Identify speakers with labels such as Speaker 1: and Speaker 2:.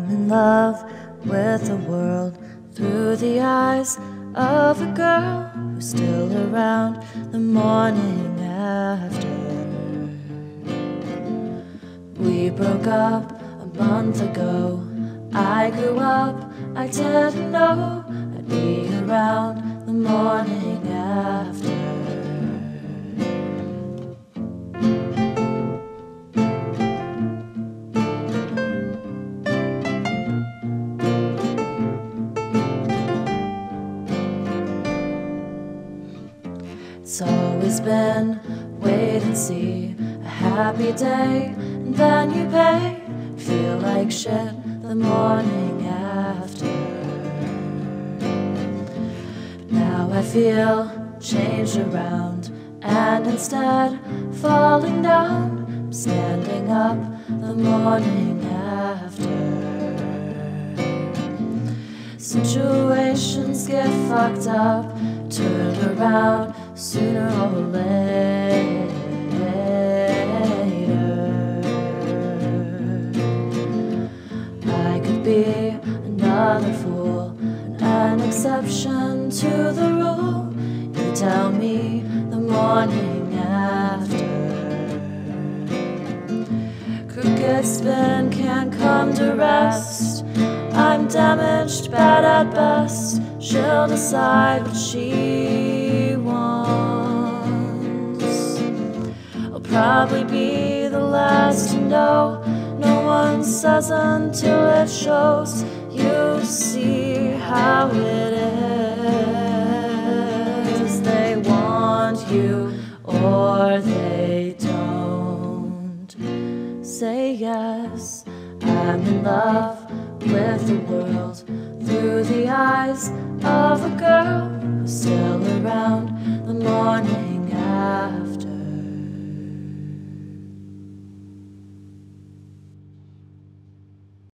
Speaker 1: I'm in love with the world through the eyes of a girl who's still around the morning after. We broke up a month ago. I grew up, I didn't know I'd be around the morning after. It's always been wait and see, a happy day, and then you pay, feel like shit the morning after. Now I feel changed around, and instead falling down, I'm standing up the morning after. Situations get fucked up, turn around sooner or later. I could be another fool, an exception to the rule. You tell me the morning after. Crooked spin can't come to rest. I'm damaged, bad at best. She'll decide what she wants. I'll probably be the last to know. No one says until it shows. You see how it is. They want you or they don't. Say yes, I'm in love with the world through the eyes of a girl who's still around